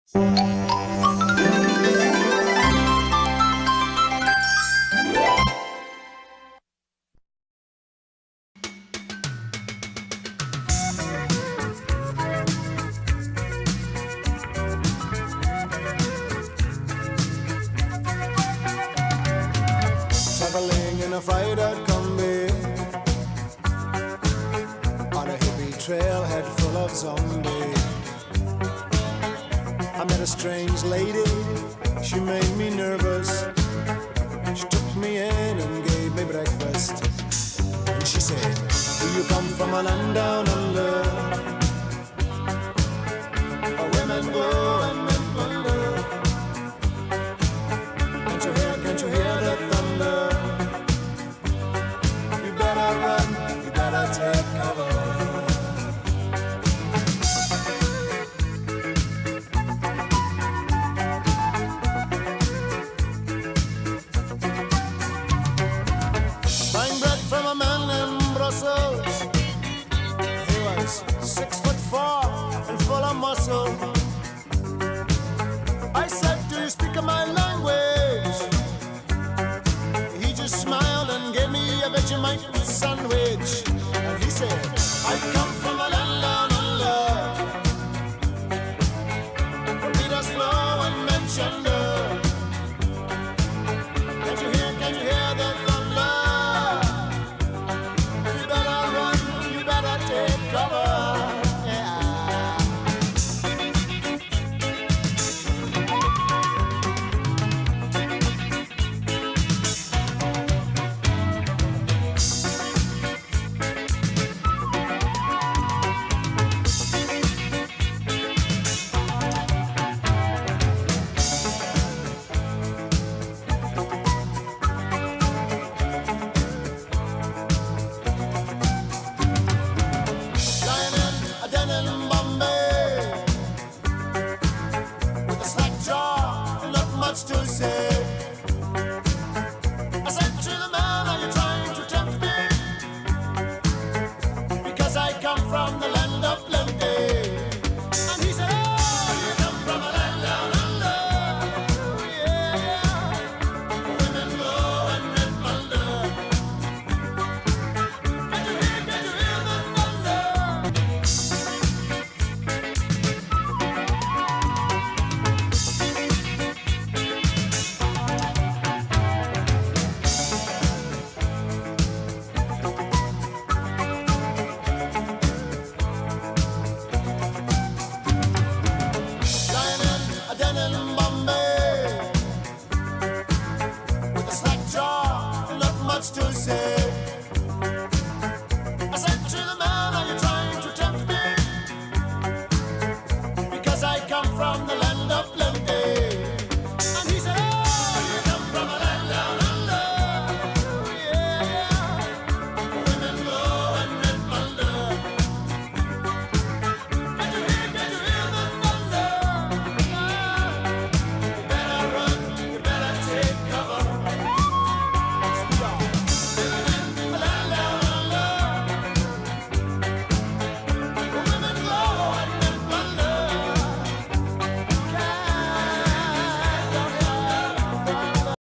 Traveling in a fried-out combi on a hippie trailhead full of zombies. I met a strange lady, she made me nervous. She took me in and gave me breakfast. And she said, do you come from a land down under, where women glow and men plunder? Can't you hear the thunder? You better run, you better take cover. Buying bread from a man in Brussels. He was 6'4" and full of muscle. I said, do you speak my language? He just smiled and gave me a Vegemite sandwich. And he said, I come from a land down under, where Peter's flow and men chunder. Can't you hear the thunder? You better run, you better take cover. Lying in a den in Bombay,